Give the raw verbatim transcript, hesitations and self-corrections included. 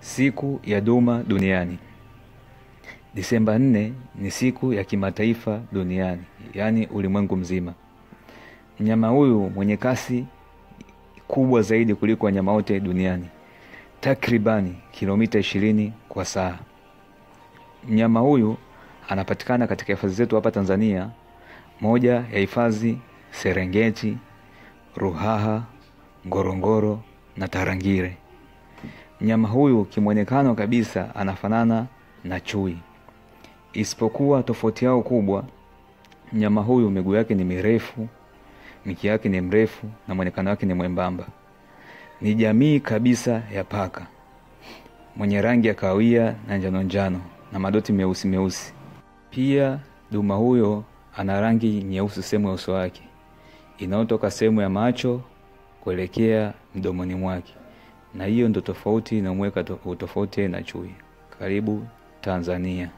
Siku ya Duma duniani. Disemba nne ni siku ya kimataifa duniani, yani ulimwengu mzima. Mnyama huyu mwenye kasi kubwa zaidi kuliko wanyama wote duniani, takribani kilomita ishirini kwa saa. Mnyama huyu anapatikana katika hifadhi zetu hapa Tanzania, moja ya hifadhi Serengeti, Ruaha, Ngorongoro na Tarangire. Mnyama huyu kimwonekano kabisa anafanana na chui. Isipokuwa tofauti yao kubwa, mnyama huyu miguu yake ni mirefu, mkia yake ni mrefu na mwonekano wake ni mwembamba. Ni jamii kabisa ya paka, mwenye rangi ya kahawia na njano njano na madoti meusi meusi. Pia duma huyo ana rangi nyeusi sehemu ya uso wake, inayotoka sehemu ya macho kuelekea mdomoni mwake. Na hiyo ndo tofauti inamweka tofauti na chui. Karibu Tanzania.